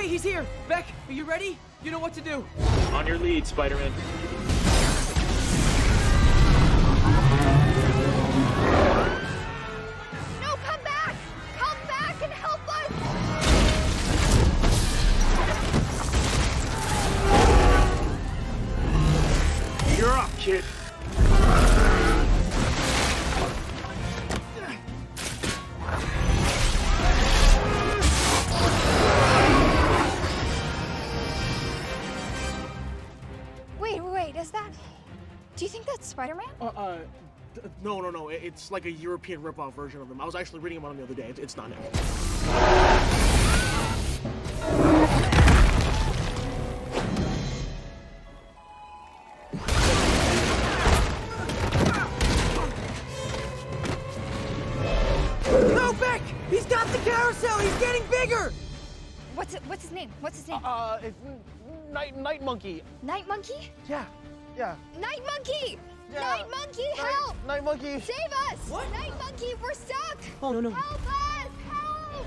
he's here. Beck, are you ready? You know what to do. On your lead, Spider-Man. No, come back! Come back and help us! You're up, kid. Wait, is that... Do you think that's Spider-Man? No. It's like a European rip-off version of him. I was actually reading about him the other day. It's not him. No, Beck! He's got the carousel! He's getting bigger! What's his name? It's Night Monkey. Night Monkey? Yeah. Night Monkey! Yeah. Night Monkey, help! Night Monkey. Save us! What? Night Monkey, we're stuck! Oh, no. Help us! Help!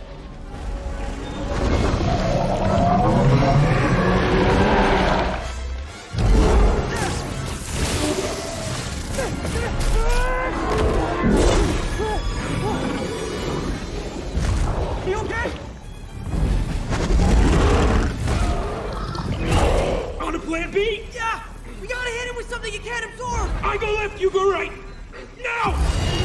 You okay? On to plan B! Yeah! We gotta hit him with something he can't absorb! I go left, you go right! Now!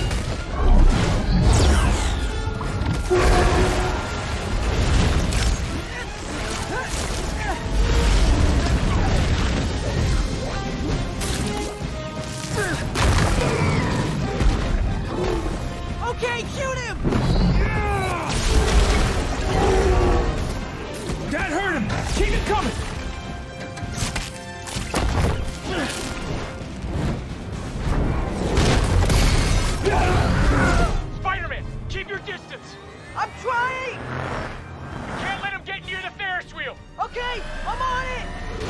Okay, shoot him! That hurt him! Keep it coming! Spider-Man, keep your distance! I'm trying! Can't let him get near the Ferris wheel! Okay, I'm on it!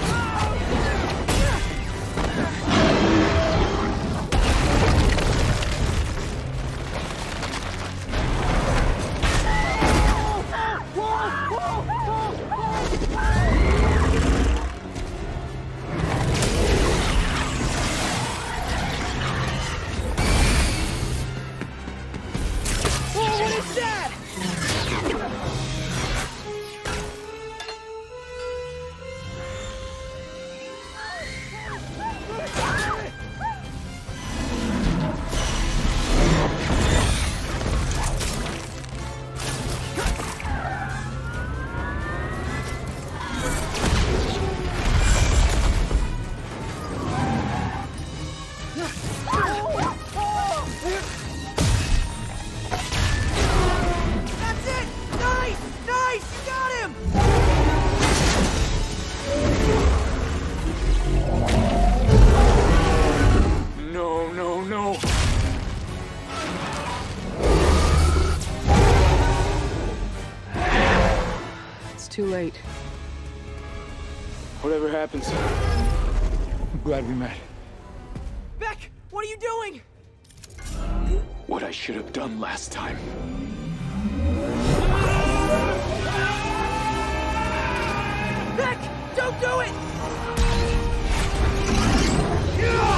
What is that? That's it! Nice! You got him! No. It's too late. Whatever happens, I'm glad we met. Beck, what are you doing? What I should have done last time. Beck, don't do it! Yeah!